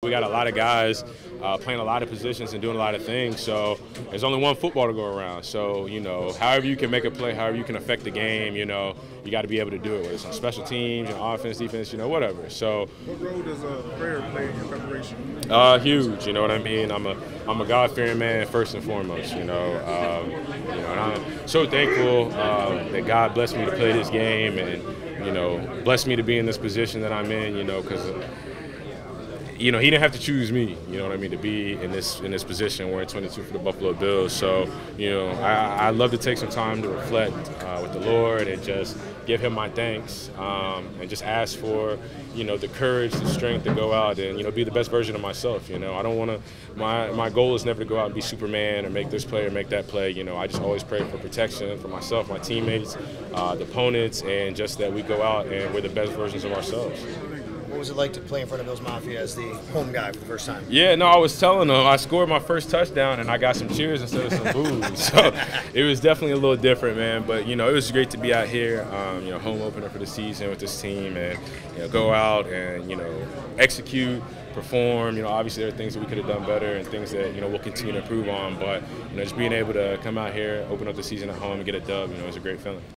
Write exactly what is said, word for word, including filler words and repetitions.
We got a lot of guys uh, playing a lot of positions and doing a lot of things. So there's only one football to go around. So, you know, however you can make a play, however you can affect the game, you know, you got to be able to do it, whether it's on special teams, you know, offense, defense, you know, whatever. So, what role does a prayer play in your preparation? Uh, huge. You know what I mean? I'm a I'm a God-fearing man first and foremost. You know, um, you know, and I'm so thankful uh, that God blessed me to play this game, and you know, blessed me to be in this position that I'm in. You know, because you know, he didn't have to choose me, you know what I mean, to be in this in this position wearing twenty-two for the Buffalo Bills. So, you know, I, I love to take some time to reflect uh, with the Lord and just give him my thanks um, and just ask for, you know, the courage, the strength to go out and, you know, be the best version of myself. You know, I don't want to, my, my goal is never to go out and be Superman or make this play or make that play. You know, I just always pray for protection for myself, my teammates, uh, the opponents, and just that we go out and we're the best versions of ourselves. What was it like to play in front of Bills Mafia as the home guy for the first time? Yeah, no, I was telling them I scored my first touchdown and I got some cheers instead of some boos. So it was definitely a little different, man. But, you know, it was great to be out here, um, you know, home opener for the season with this team and, you know, go out and, you know, execute, perform. You know, obviously there are things that we could have done better and things that, you know, we'll continue to improve on. But, you know, just being able to come out here, open up the season at home and get a dub, you know, is a great feeling.